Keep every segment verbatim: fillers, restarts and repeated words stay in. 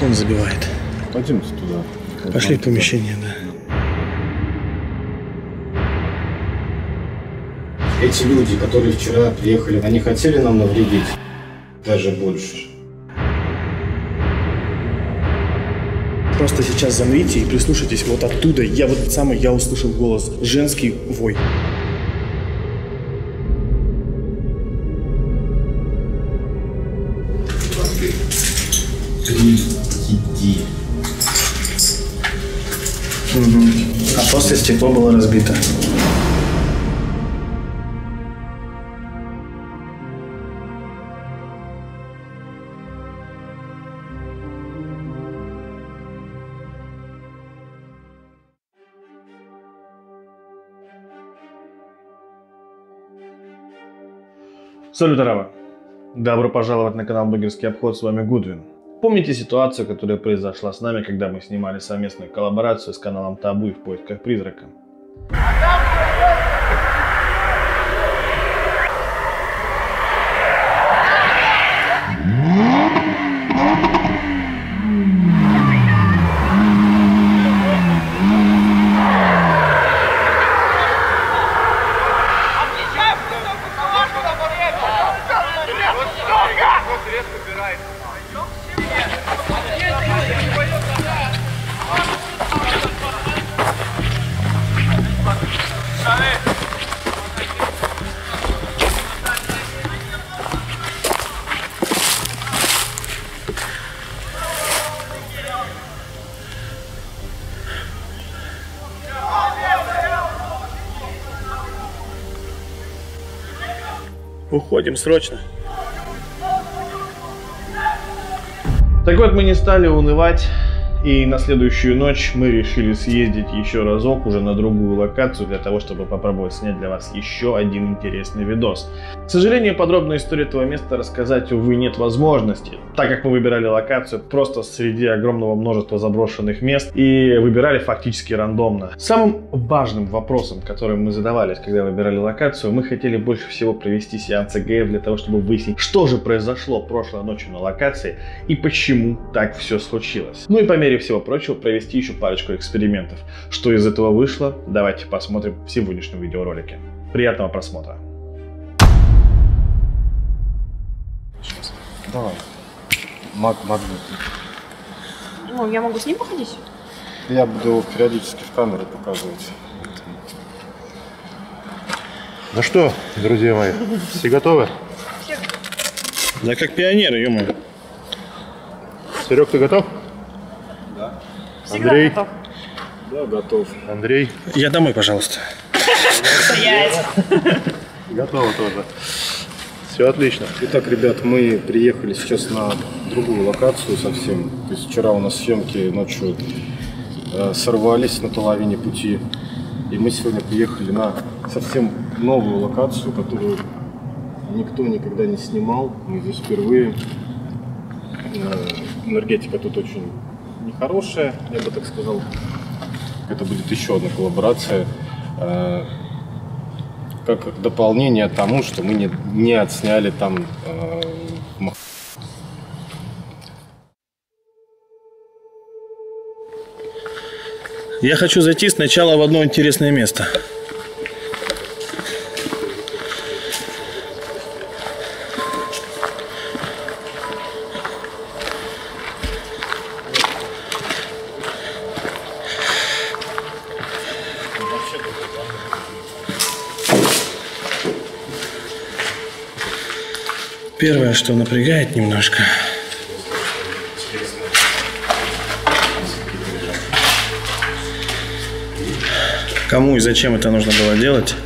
телефон забивает. Пойдемте туда. Пошли в помещение, да. Эти люди, которые вчера приехали, они хотели нам навредить? Даже больше. Просто сейчас замрите и прислушайтесь вот оттуда. Я вот самый, я услышал голос. Женский вой. Иди. Угу. А после стекло было разбито. Салют, Арава! Добро пожаловать на канал Блогерский обход, с вами Гудвин. Помните ситуацию, которая произошла с нами, когда мы снимали совместную коллаборацию с каналом Табу в поисках призрака? Уходим срочно. Так вот, мы не стали унывать, и на следующую ночь мы решили съездить еще разок уже на другую локацию, для того, чтобы попробовать снять для вас еще один интересный видос. К сожалению, подробную историю этого места рассказать, увы, нет возможности, так как мы выбирали локацию просто среди огромного множества заброшенных мест и выбирали фактически рандомно. Самым важным вопросом, которым мы задавались, когда выбирали локацию, мы хотели больше всего провести сеанс ЭГФ для того, чтобы выяснить, что же произошло прошлой ночью на локации и почему так все случилось. Ну и по мере всего прочего провести еще парочку экспериментов. Что из этого вышло, давайте посмотрим в сегодняшнем видеоролике. Приятного просмотра. Давай. Маг, магнит. Ну, я могу с ним походить? Я буду периодически в камеру показывать. Ну что, друзья мои, все готовы? Да как пионеры, ё-моё. Серег, ты готов? Да. Всегда Андрей? готов. Да, готов. Андрей? Я домой, пожалуйста. Стоять. Готово тоже. Все отлично. Итак, ребят, мы приехали сейчас на другую локацию совсем. То есть вчера у нас съемки ночью э, сорвались на половине пути. И мы сегодня приехали на совсем новую локацию, которую никто никогда не снимал. Мы здесь впервые. Э, энергетика тут очень нехорошая, я бы так сказал. Это будет еще одна коллаборация. Э, как дополнение тому, что мы не, не отсняли там э, Я хочу зайти сначала в одно интересное место. Первое, что напрягает немножко. Кому и зачем это нужно было делать?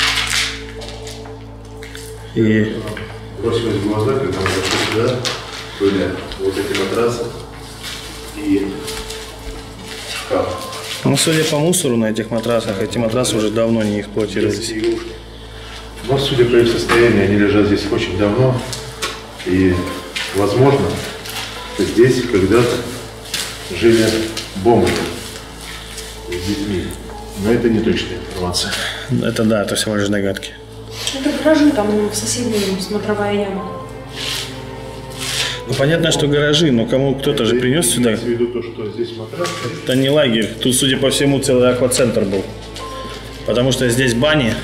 И Бросилось в глаза, когда мы зашли сюда, были вот эти матрасы и шкаф. ну, судя по мусору на этих матрасах, эти матрасы уже давно не эксплуатировались. Но, судя по их состоянию, они лежат здесь очень давно. И, возможно, здесь когда-то жили бомжи с детьми. Но это не точная информация. Это да, это всего лишь догадки. Это гаражи, там в соседней смотровая яма. Ну, понятно, что гаражи, но кому кто-то же принес сюда. Имеется в виду то, что здесь матрас. Это не лагерь. Тут, судя по всему, целый аквацентр был. Потому что здесь бани.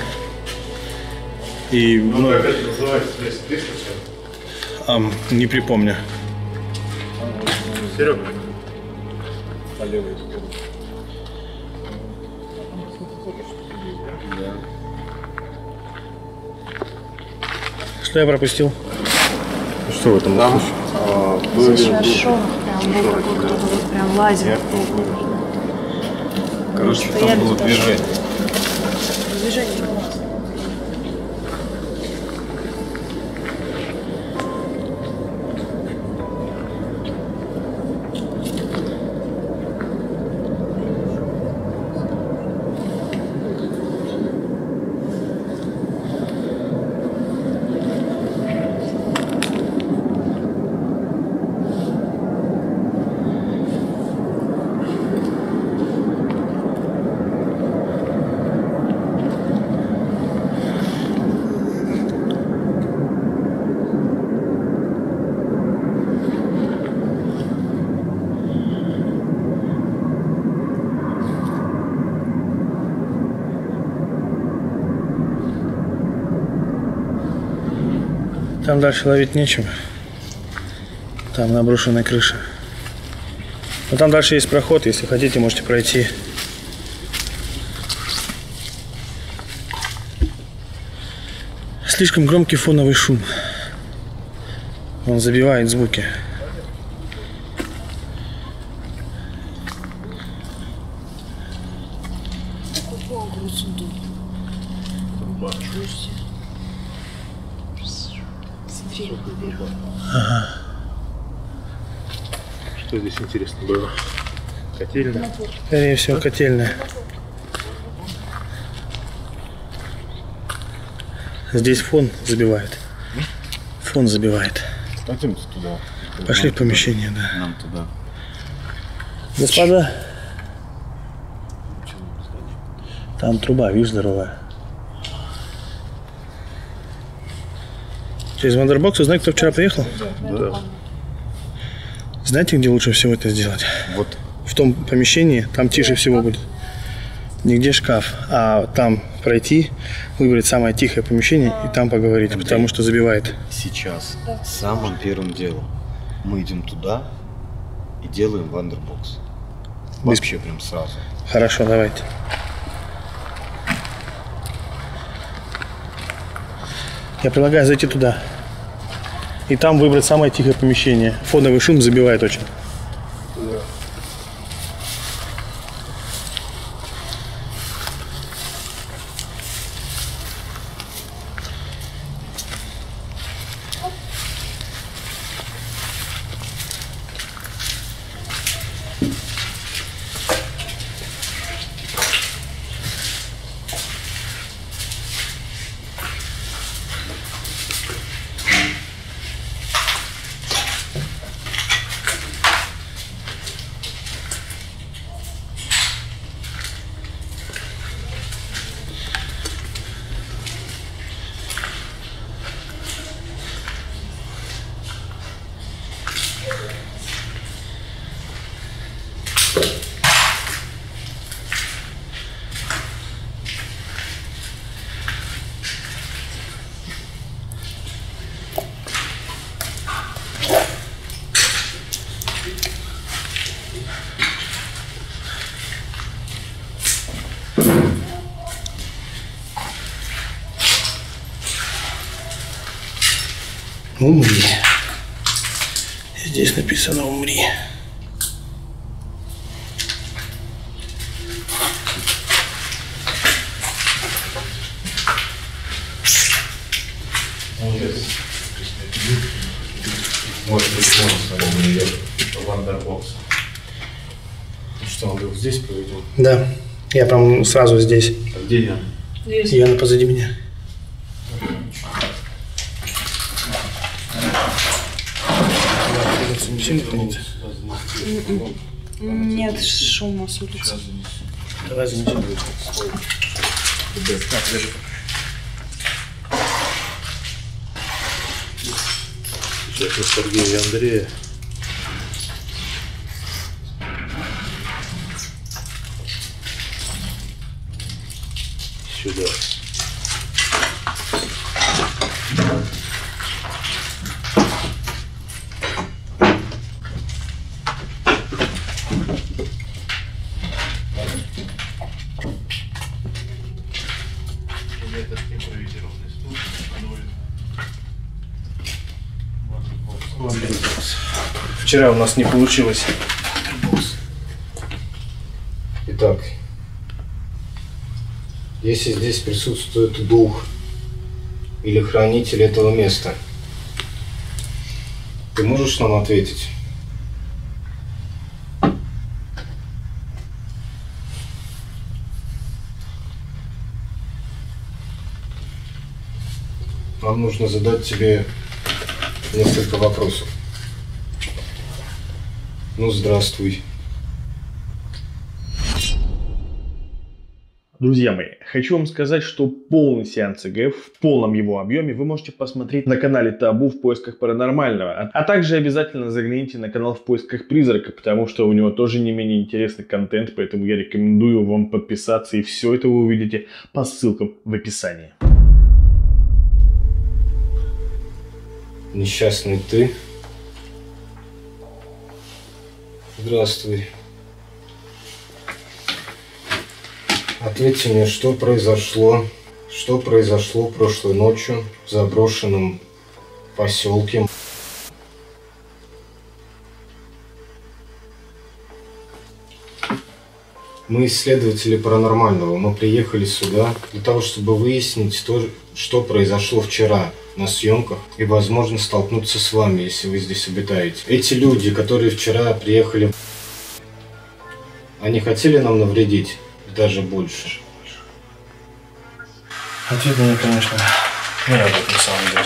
И, Ну, ну, как это называется здесь? Здесь ам, не припомню. Серега. По левой стороне. Что я пропустил? Что в этом Там а, Хорошо, прям был какой-то вот прям лазер. короче, Стояли там было туда. движение. Движение было. Там дальше ловить нечем. Там на брошенной крыше. Но там дальше есть проход, если хотите, можете пройти. Слишком громкий фоновый шум. Он забивает звуки. Что здесь интересно было? Котельная. Скорее всего, котельная. Здесь фон забивает. Фон забивает. Пойдемте туда. Пошли в помещение, да. Нам туда. Господа, там труба, видишь, здоровая. Через Вандербокс узнать, кто вчера приехал? Да. Знаете, где лучше всего это сделать? Вот. В том помещении, там тише всего будет. Нигде шкаф, а там пройти, выбрать самое тихое помещение и там поговорить, потому что забивает. Сейчас, самым первым делом, мы идем туда и делаем вандербокс. Вообще прям сразу. Хорошо, давайте. Я предлагаю зайти туда. И там выбрать самое тихое помещение. Фоновый шум забивает очень. Умри. Здесь написано умри. Может быть, он с вами идет вандербокс. Что, он был здесь проведен? Да, я прям сразу здесь. А где я? Яна позади меня. Нет шума с улицы. Давай занесем. Это Сергея и Андрея. Сюда. Вчера у нас не получилось. Итак, если здесь присутствует дух или хранитель этого места, ты можешь нам ответить? Нам нужно задать тебе несколько вопросов. Ну, здравствуй. Друзья мои, хочу вам сказать, что полный сеанс ЭГФ в полном его объеме вы можете посмотреть на канале Табу в поисках паранормального. А также обязательно загляните на канал в поисках призрака, потому что у него тоже не менее интересный контент, поэтому я рекомендую вам подписаться, и все это вы увидите по ссылкам в описании. Несчастный ты. Здравствуй. Ответьте мне, что произошло, что произошло прошлой ночью в заброшенном поселке. Мы исследователи паранормального. Мы приехали сюда для того, чтобы выяснить то, что произошло вчера на съемках, и, возможно, столкнуться с вами, если вы здесь обитаете. Эти люди, которые вчера приехали, они хотели нам навредить, даже больше. Ответ мне, конечно, не работает на самом деле.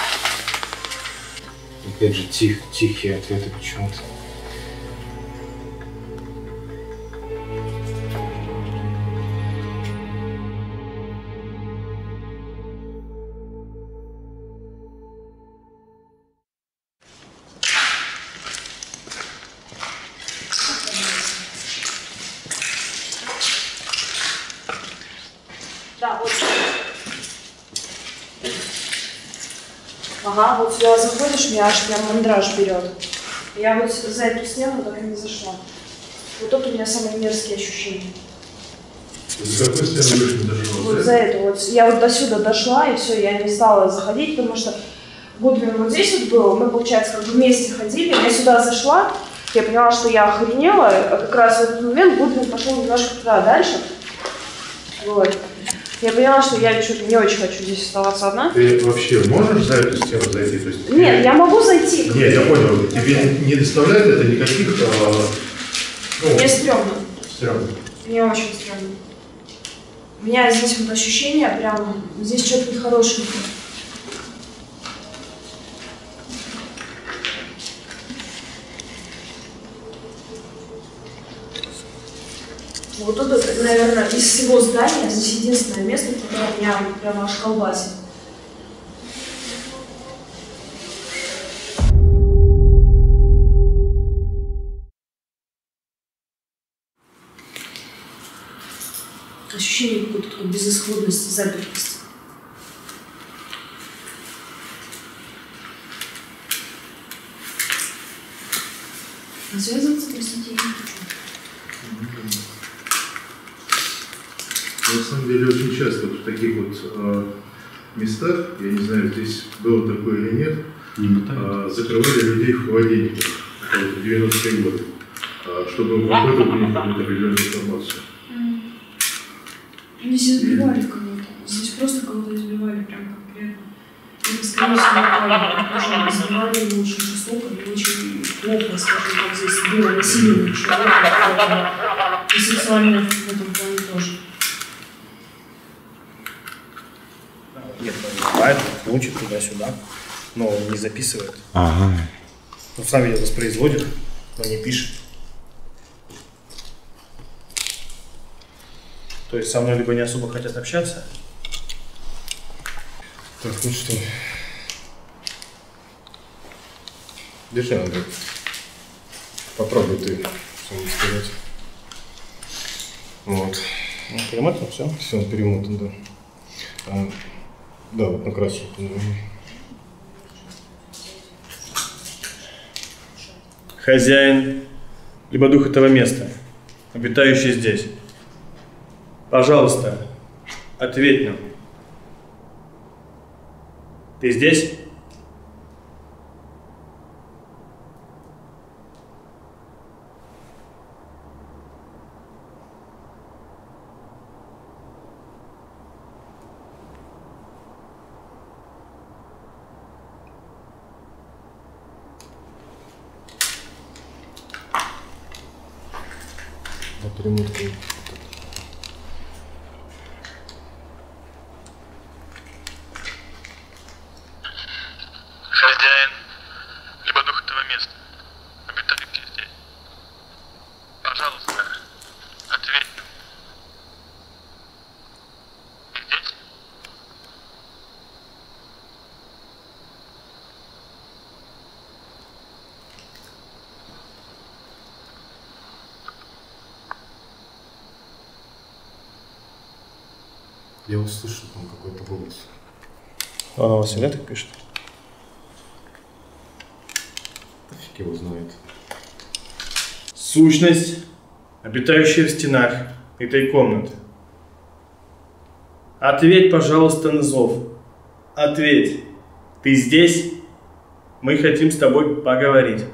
Опять же, тих, тихие ответы почему-то. Да, вот. Ага, вот сюда заходишь, меня аж прям мандраж берет. Я вот за эту стену так и не зашла. Вот тут у меня самые мерзкие ощущения. За какой стену вы не дошла? Вот за эту вот. Я вот до сюда дошла, и все, я не стала заходить, потому что Гудвин вот здесь вот был, мы, получается, как бы вместе ходили. Я сюда зашла, я поняла, что я охренела, а как раз в этот момент Гудвин пошел немножко туда дальше. Вот. Я поняла, что я что-то не очень хочу здесь оставаться одна. Ты вообще можешь за эту стену зайти? То есть, Нет, ты... я могу зайти. Нет, я понял. Тебе не доставляет это никаких... А... Ну, Мне стрёмно. стрёмно. Мне очень стрёмно. У меня здесь вот ощущение, прям, здесь что-то нехорошее. Вот тут, наверное, из всего здания здесь единственное место, которое меня прямо аж колбасит. Ощущение какой-то такой безысходности, запертости. А связываться, простите, я не хочу. На самом деле очень часто вот в таких вот э, местах, я не знаю, здесь было такое или нет, э, закрывали людей в холодильниках в девяностые годы, э, чтобы выработать у них какую-то определенную информацию. Здесь избивали кого-то. Здесь просто кого-то избивали прям конкретно. Это, скорее всего, тоже избивали его очень жестоко и очень плохо, скажем так, здесь было насилие человека. И сексуальное в этом плане тоже. Нет, он бывает, учит туда-сюда, но он не записывает. Ага. Он сам видео воспроизводит, но не пишет. То есть со мной либо не особо хотят общаться. Так, ну что? Держи, Андрей. Попробуй ты что-нибудь сказать. Вот. Ну, перемотано, все. Все, он перемотан, да. А, да, вот на красную. Хозяин, либо дух этого места, обитающий здесь. Пожалуйста, ответь нам. Ты здесь? Да, перемотка. Хозяин, либо дух этого места, обитающий здесь. Пожалуйста, ответь. Ты здесь? Я услышал там какой-то голос. Он у вас всегда так пишет? Да фиг его знает. Сущность, обитающая в стенах этой комнаты. Ответь, пожалуйста, на зов. Ответь. Ты здесь? Мы хотим с тобой поговорить.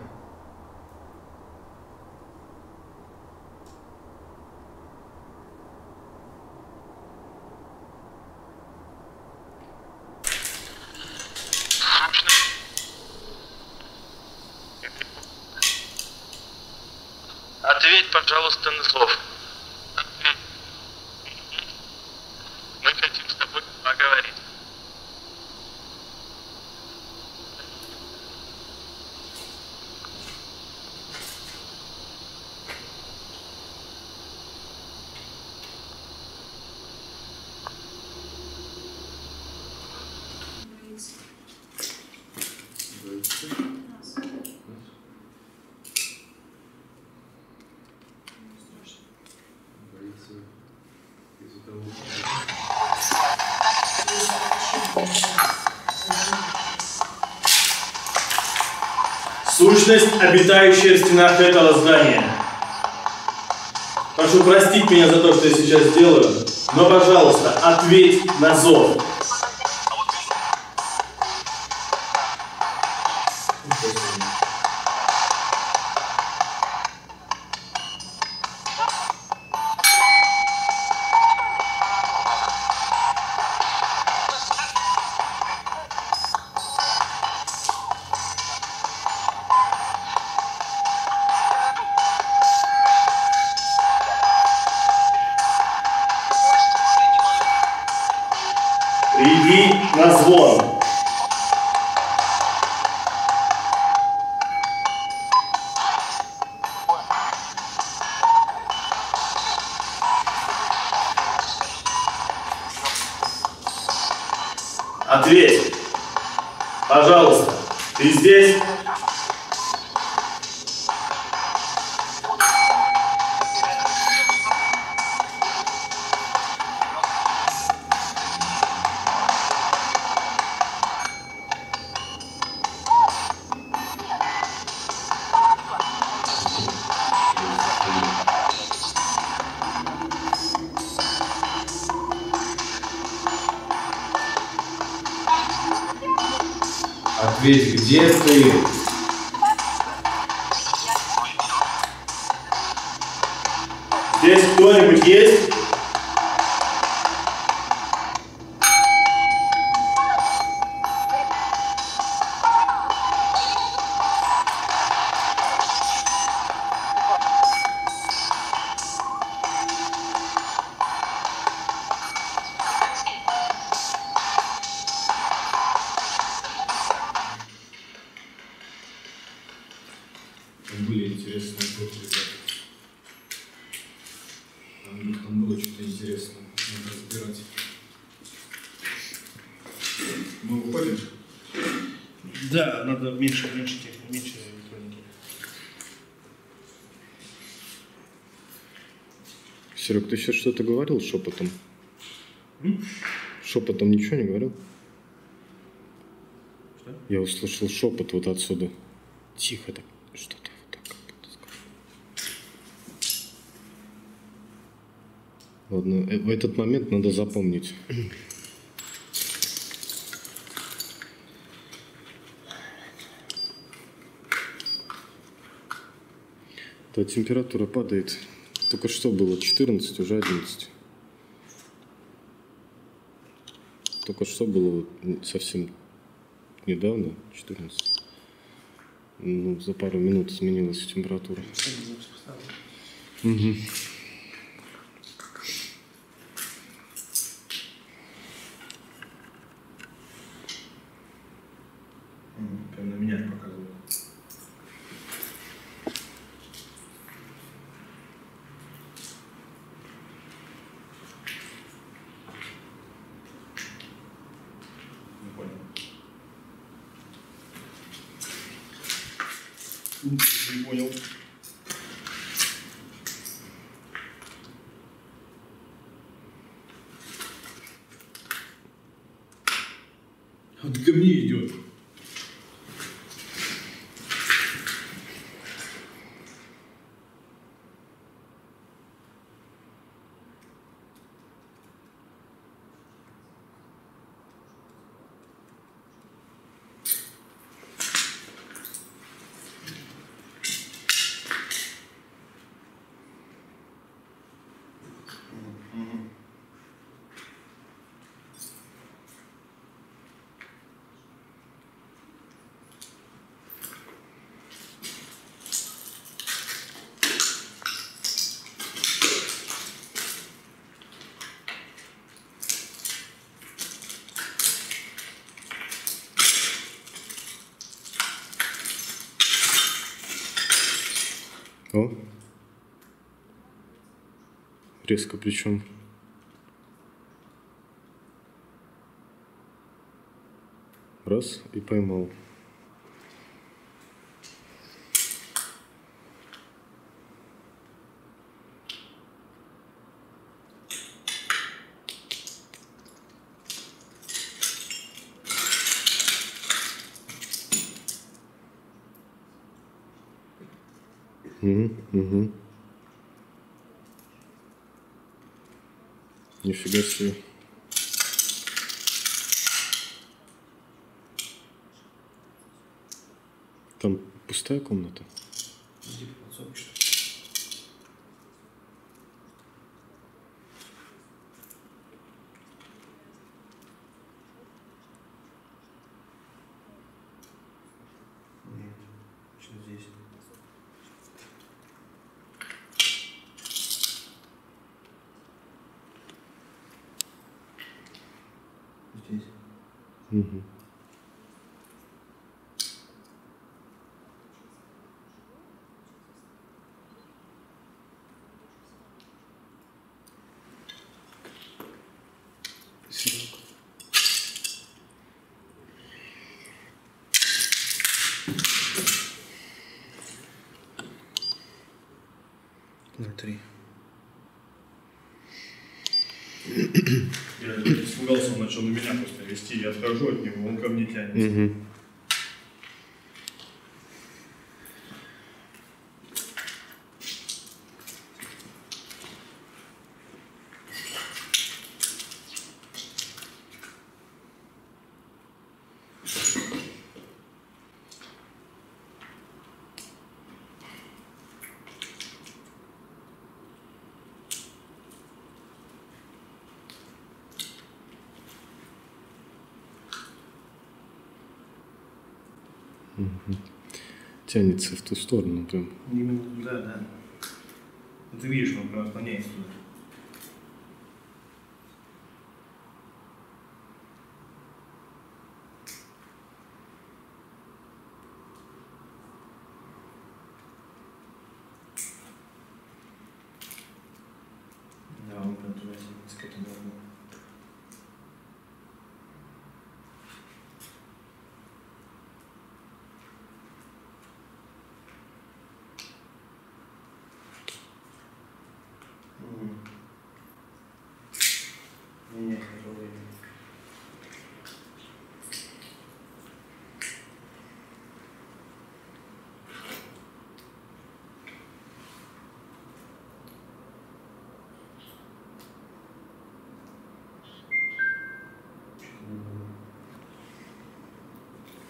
Ответь, пожалуйста, на зов. Ответь. Мы хотим с тобой поговорить. Сущность, обитающая в стенах этого здания. Прошу простить меня за то, что я сейчас сделаю, но, пожалуйста, ответь на зов. Иди на звон. Ответь. Пожалуйста, ты здесь? Ответь, где ты? Здесь кто-нибудь есть? Там были интересные фото, ребята. Там, там было что-то интересное. Надо разбирать. Мы уходим? Да, надо меньше, меньше техники, меньше электроники. Серег, ты сейчас что-то говорил шепотом? М? Шепотом ничего не говорил? Что? Я услышал шепот вот отсюда. Тихо так, что-то вот так как будто сказал. Ладно, э, в этот момент надо запомнить. Да, температура падает. Только что было четырнадцать, уже одиннадцать. Только что было вот совсем недавно, четырнадцать. Ну, за пару минут изменилась температура. Угу. Прям на меня показывает. Не понял. Не понял. Он ко мне идет. О, резко причем. Раз и поймал. Угу, угу. Нифига себе. Там пустая комната? Нет, что здесь? Здесь. Угу. Серега. Внутри. Я испугался, он начал на меня просто вести. Я отхожу от него, он ко мне тянется. Угу. Угу. Тянется в ту сторону прям. Именно туда, да. Ты видишь, он прям отклоняется туда. Да, он прям туда тянется к этому углу.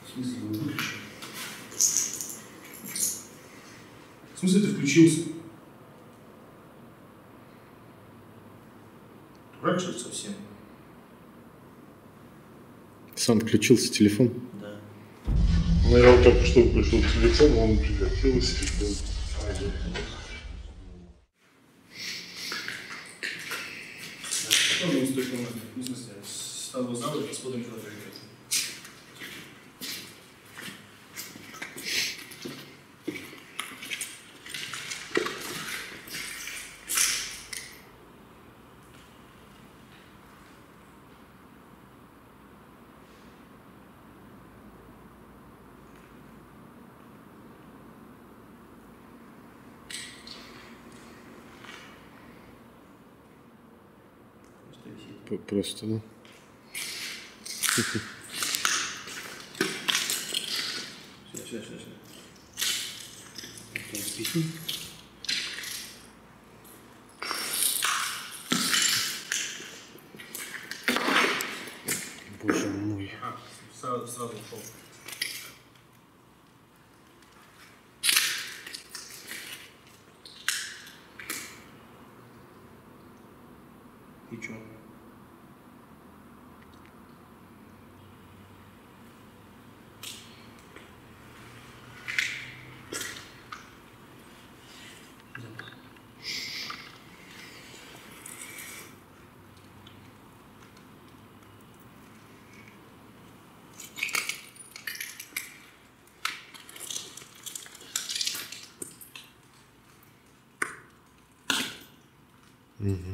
В смысле, вы выключили? В смысле, ты включился? Дурак, что ли, совсем? Сам включился телефон? Да. Ну, я вот только что включил телефон, он приготовился. Потом мы с той комнаты, ну, в смысле, с того зала посмотрим, куда придет. Просто, да? Сюда, сюда, сюда, сюда. Боже мой. А, сразу, сразу ушел. И чё? Угу.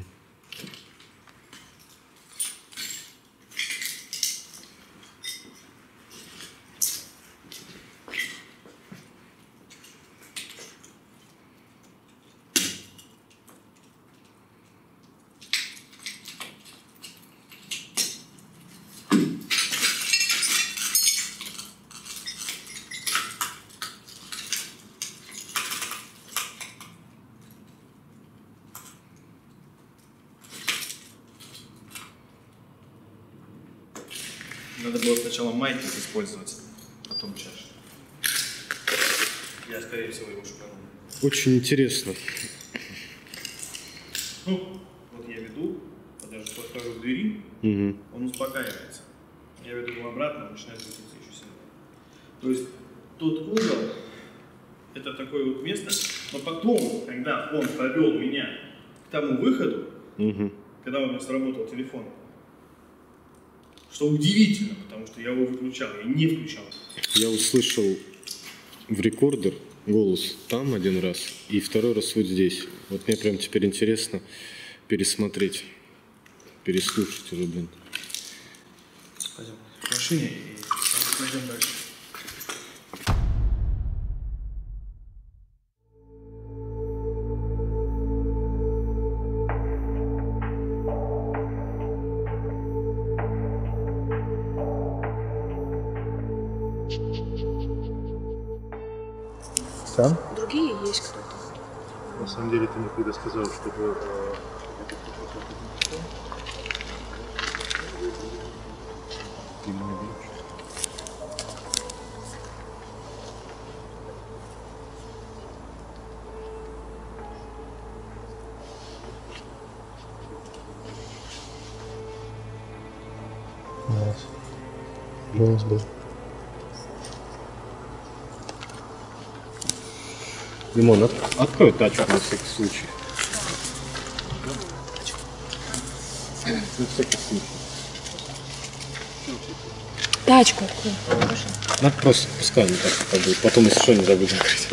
Надо было сначала маятник использовать, потом чашу. Я, скорее всего, его шуканул. Очень интересно. Ну, вот я веду, вот даже подхожу к двери, Угу. он успокаивается. Я веду его обратно, он начинает крутиться еще сильнее. То есть тот угол, это такое вот место, но потом, когда он повел меня к тому выходу, Угу. когда у меня сработал телефон, что удивительно, потому что я его выключал, я не включал. Я услышал в рекордер голос там один раз и второй раз вот здесь. Вот мне прям теперь интересно пересмотреть, переслушать уже, блин. Пойдем к машине и пойдем дальше. Сам? Другие есть кто-то. На самом деле ты мне когда сказал, чтобы э, ты меня бьешь. Голос. Голос был. Димон, от- открой тачку на всякий случай. На всякий случай. Тачку открой. Надо просто, пускай не так побудет. Потом, если что, не забудь закрыть.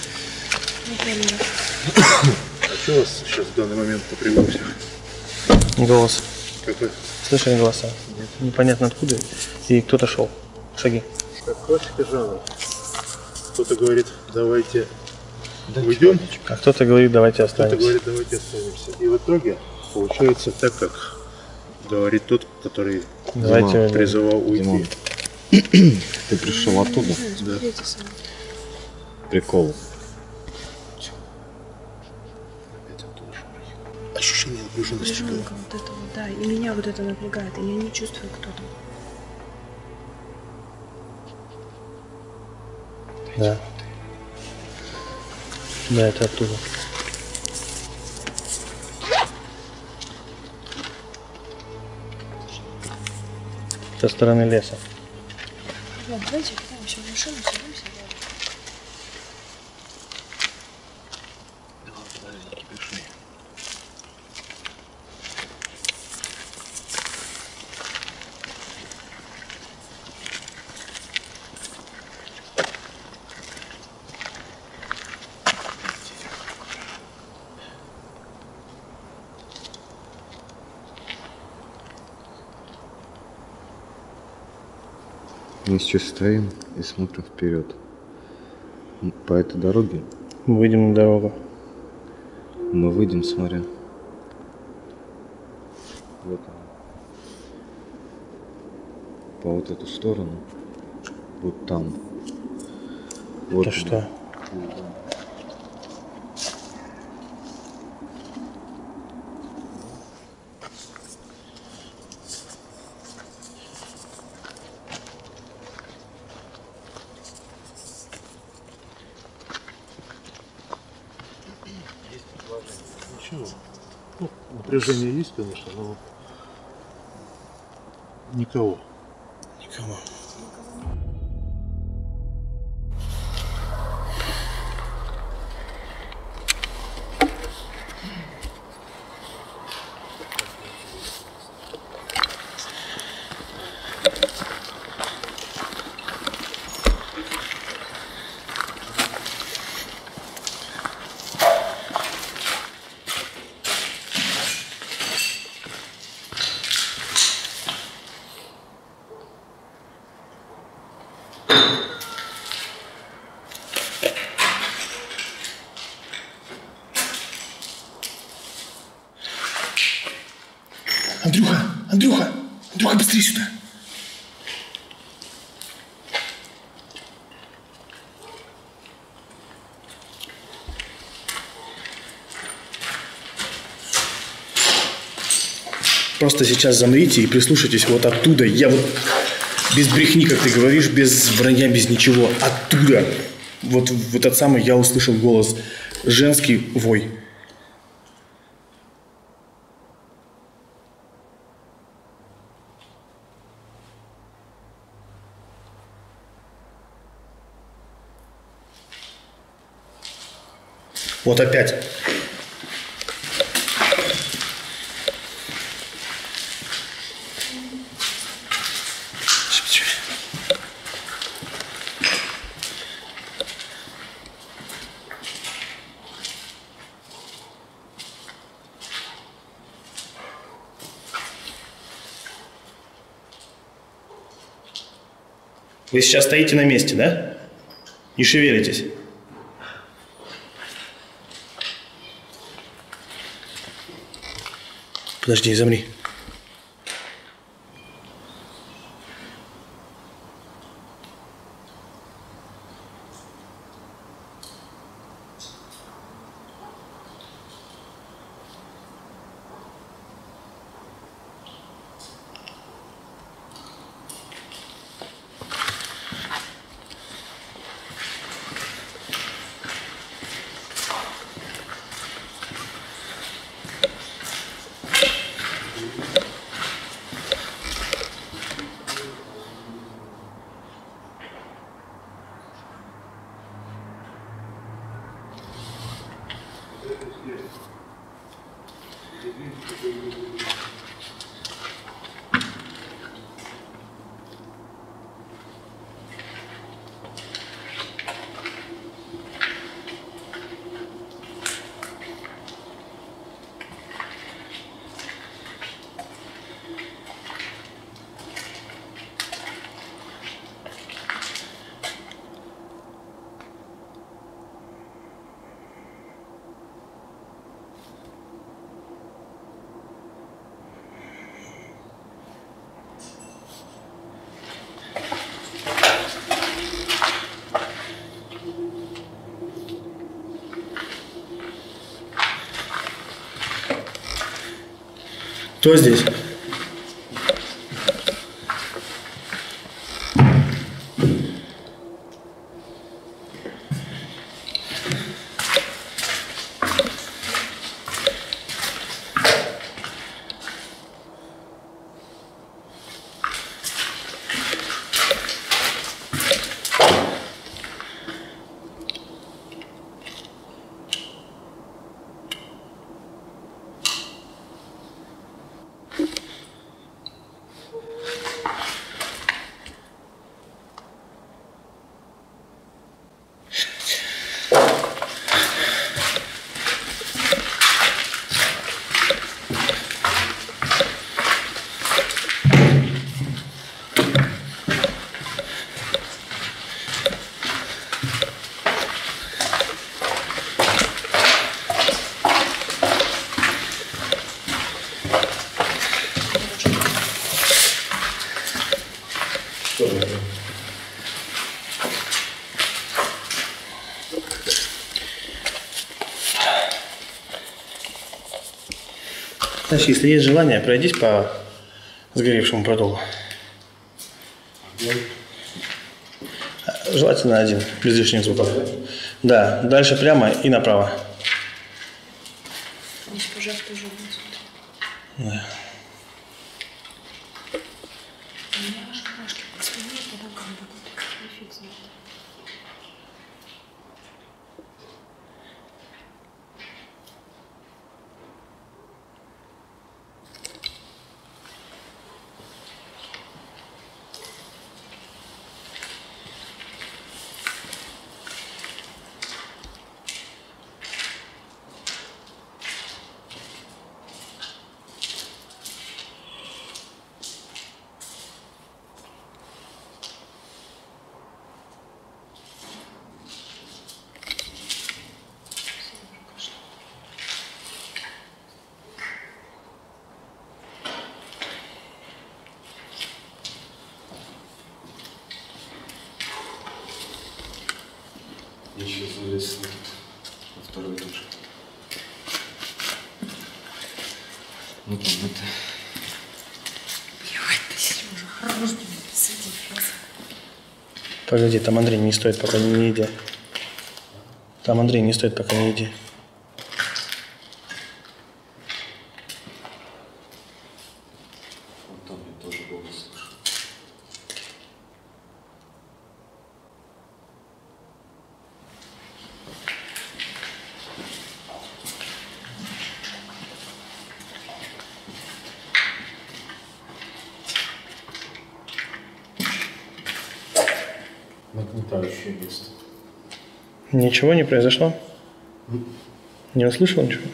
А что у вас сейчас в данный момент по прибору всех? Голос. Какой? Слышали голоса? Непонятно откуда. И кто-то шел. Шаги. Как классика жанра. Кто-то говорит, давайте уйдем, А кто-то говорит, давайте кто-то останемся. говорит, давайте останемся. И в итоге получается так, как говорит тот, который Давайте призывал уйти. Димон. Ты пришел оттуда? Да. Прикол. Опять оттуда шорохи. Ощущение напряженности было. Напряженка вот это вот, да. И меня вот это напрягает. И я не чувствую, кто там. Да. Да, это оттуда. Со стороны леса. Да, давайте все в машину, садимся. Мы сейчас стоим и смотрим вперед. По этой дороге Выйдем на дорогу. мы выйдем, смотря. Вот она. По вот эту сторону. Вот там. Вот Это что? Ничего. Ну, напряжение есть, конечно, но никого. Никого. Андрюха, Андрюха, Андрюха, быстрее сюда. Просто сейчас замрите и прислушайтесь вот оттуда. Я вот без брехни, как ты говоришь, без вранья, без ничего. Оттуда. Вот в этот самый я услышал голос. Женский вой. Вот опять. Вы сейчас стоите на месте, да? Не шевелитесь. Подожди, замри. Кто здесь? Значит, если есть желание, пройдись по сгоревшему продолу. Желательно один, без лишних звуков. Да, дальше прямо и направо. Здесь пожар тоже будет. Да. У меня аж мурашки по спине, по ногам бегут. И фиг знает. Я сейчас залез во второй этаж. Ну там это... Ебать, ты Сережа, хорош, блин, сиди, Погоди, там Андрей не стоит, пока не иди. Там Андрей не стоит, пока не иди. Вот там я тоже голос слышу. Нагнетающее место. Ничего не произошло? Не услышал ничего?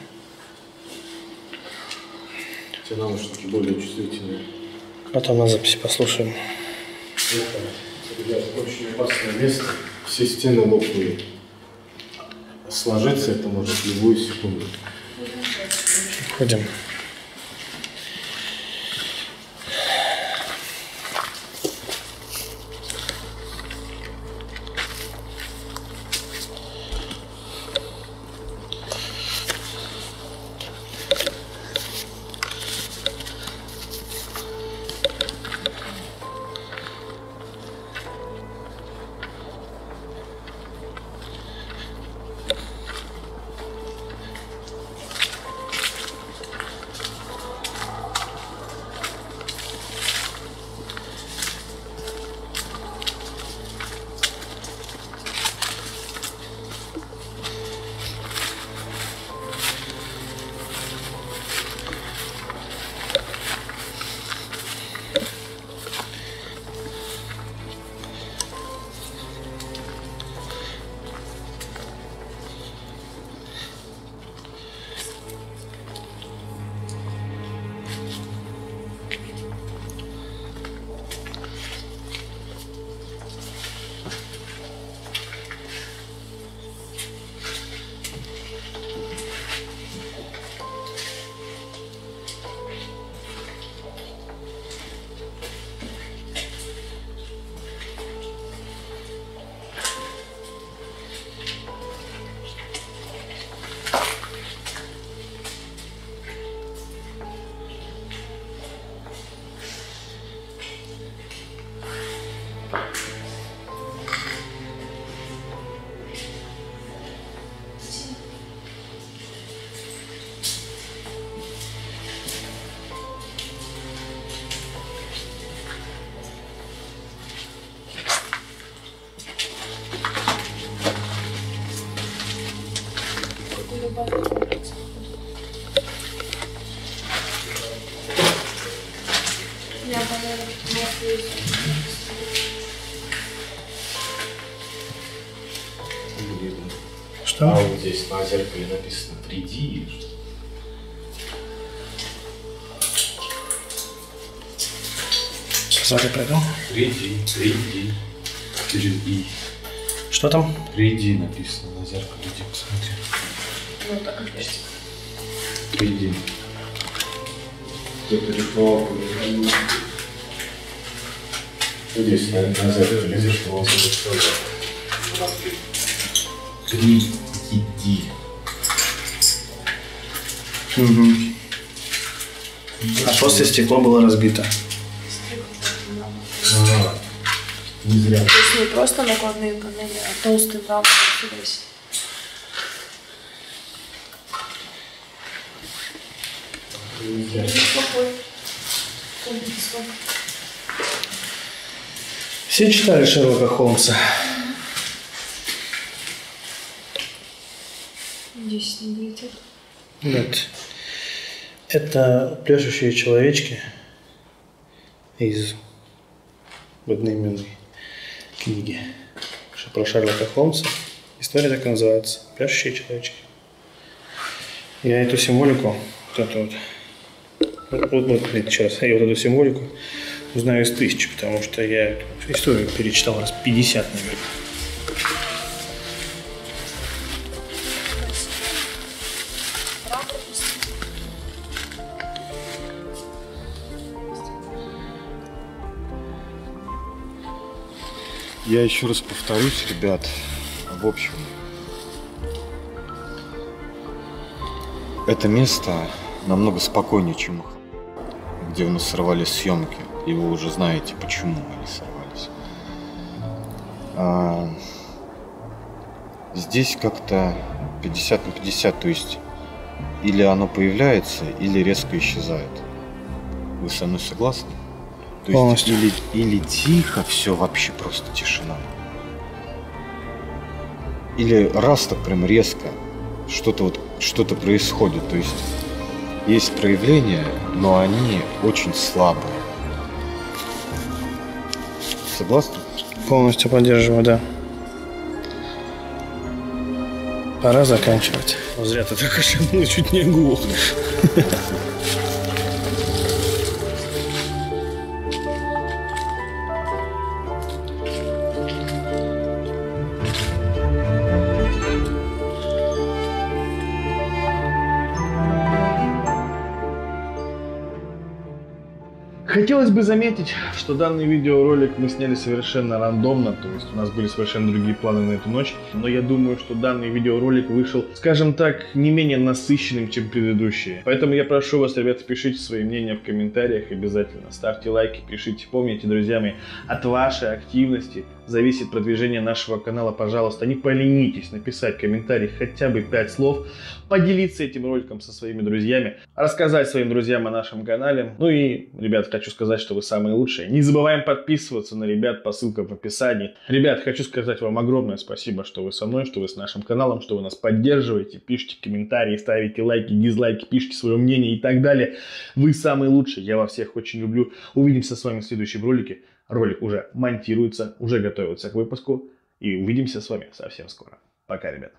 Те наушники более чувствительные. Потом на записи послушаем. Это, ребят, очень опасное место. Все стены лопнули. Сложиться это может в любую секунду. Ходим. Что? А вот здесь на зеркале написано «Приди». Сзади пройду. Приди, приди. Через «и». Что там? Приди написано на зеркале. Иди посмотри. Ну так и есть. Приди. Кто-то ритуал. Здесь на, на зеркале зеркало совершенно. Приди. Угу. А после стекло было разбито. А, не зря. То есть не просто накладные панели, а толстые рамки весь. Все читали Шерлока Холмса? Десять негатив. Нет. Это пляшущие человечки из одноименной книги. Что про Шерлока Холмса. История так и называется. Пляшущие человечки. Я эту символику, вот эту вот, вот, вот, вот еще раз, я вот эту символику узнаю из тысячи, потому что я эту историю перечитал раз пятьдесят, наверное. Я еще раз повторюсь, ребят, в общем, это место намного спокойнее, чем где у нас сорвались съемки, и вы уже знаете, почему они сорвались. А, здесь как-то пятьдесят на пятьдесят, то есть или оно появляется, или резко исчезает. Вы со мной согласны? То есть Полностью. или, или тихо, все вообще просто тишина. Или раз так прям резко что-то вот что-то происходит. То есть есть проявления, но они очень слабые. Согласны? Полностью поддерживаю, да. Пора заканчивать. Зря ты так ошибся, чуть не глух. Хотелось бы заметить, что данный видеоролик мы сняли совершенно рандомно, то есть у нас были совершенно другие планы на эту ночь, но я думаю, что данный видеоролик вышел, скажем так, не менее насыщенным, чем предыдущие. Поэтому я прошу вас, ребята, пишите свои мнения в комментариях обязательно, ставьте лайки, пишите. Помните, друзья мои, от вашей активности зависит продвижение нашего канала. Пожалуйста, не поленитесь написать в комментариях хотя бы пять слов, поделиться этим роликом со своими друзьями, рассказать своим друзьям о нашем канале. Ну и, ребят, хочу сказать, что вы самые лучшие. Не забываем подписываться на ребят по ссылкам в описании. Ребят, хочу сказать вам огромное спасибо, что вы со мной, что вы с нашим каналом, что вы нас поддерживаете, пишите комментарии, ставите лайки, дизлайки, пишите свое мнение и так далее. Вы самые лучшие, я вас всех очень люблю. Увидимся с вами в следующем ролике. Ролик уже монтируется, уже готовится к выпуску. И увидимся с вами совсем скоро. Пока, ребят.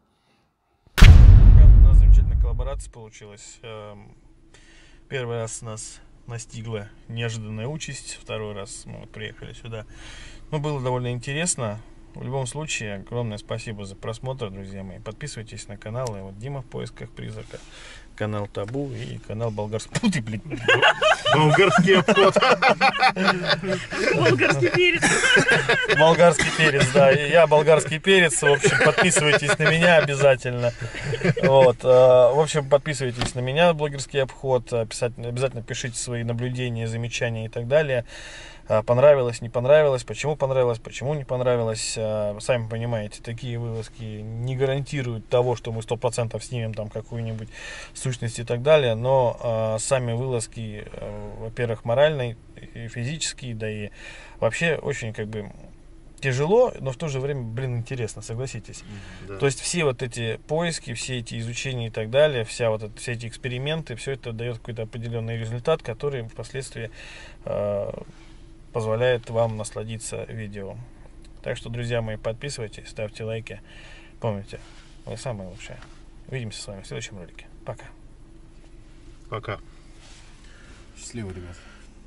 У нас замечательная коллаборация получилась. Первый раз нас настигла неожиданная участь. Второй раз мы вот приехали сюда. Ну, было довольно интересно. В любом случае, огромное спасибо за просмотр, друзья мои. Подписывайтесь на каналы. Вот Дима в поисках призрака, канал Табу и канал Болгарский. Фу ты, блин. Болгарский обход. Болгарский перец. Болгарский перец, да. Я болгарский перец. В общем, подписывайтесь на меня обязательно. Вот. В общем, подписывайтесь на меня, блогерский обход. Обязательно пишите свои наблюдения, замечания и так далее. Понравилось, не понравилось, почему понравилось, почему не понравилось. Сами понимаете, такие вылазки не гарантируют того, что мы сто процентов снимем там какую-нибудь сущность и так далее. Но сами вылазки, во-первых, моральные и физические, да и вообще очень как бы тяжело, но в то же время, блин, интересно, согласитесь. Да. То есть все вот эти поиски, все эти изучения и так далее, вся вот это, все эти эксперименты, все это дает какой-то определенный результат, который впоследствии э, позволяет вам насладиться видео. Так что, друзья мои, подписывайтесь, ставьте лайки. Помните, вы самые лучшие. Увидимся с вами в следующем ролике. Пока. Пока. Счастливо, ребят.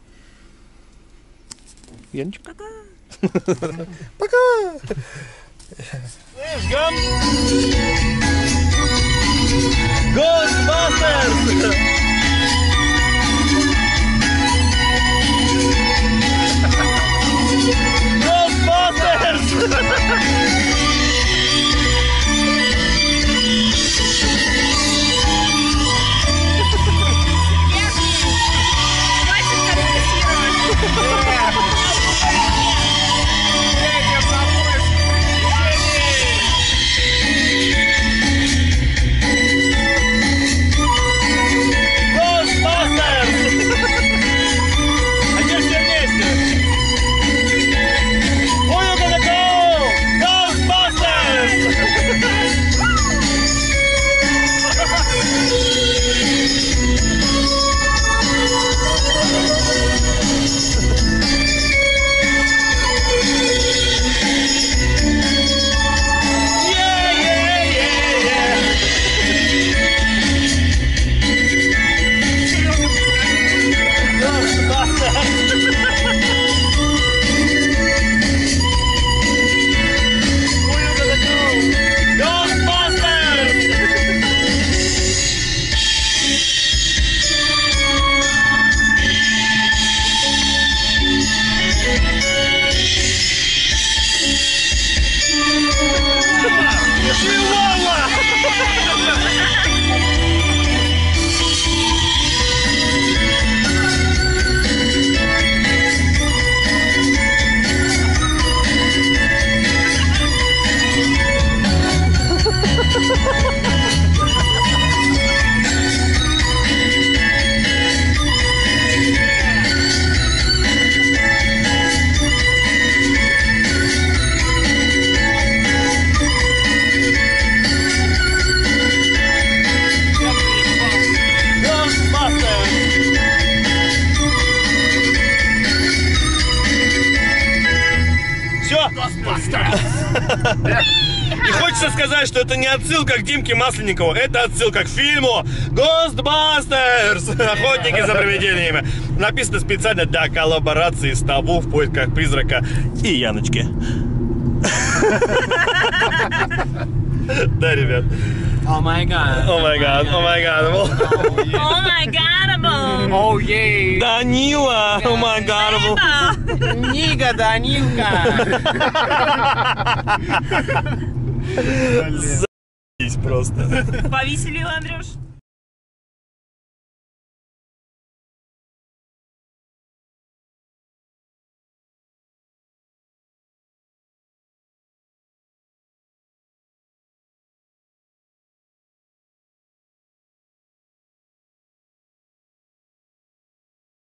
Янчик. Пока. Пока. Жгам. Ghostbusters. Ghostbusters! И хочется сказать, что это не отсылка к Димке Масленникову, это отсылка к фильму Ghostbusters, охотники за привидениями. Написано специально для коллаборации с Табу в поисках призрака и Яночки. Да, ребят. О май гад. О май гад, о май гад. О май гад. О ей. Данила, о май гад. Нига Данилка. Заебись просто. Повеселил, Андрюш?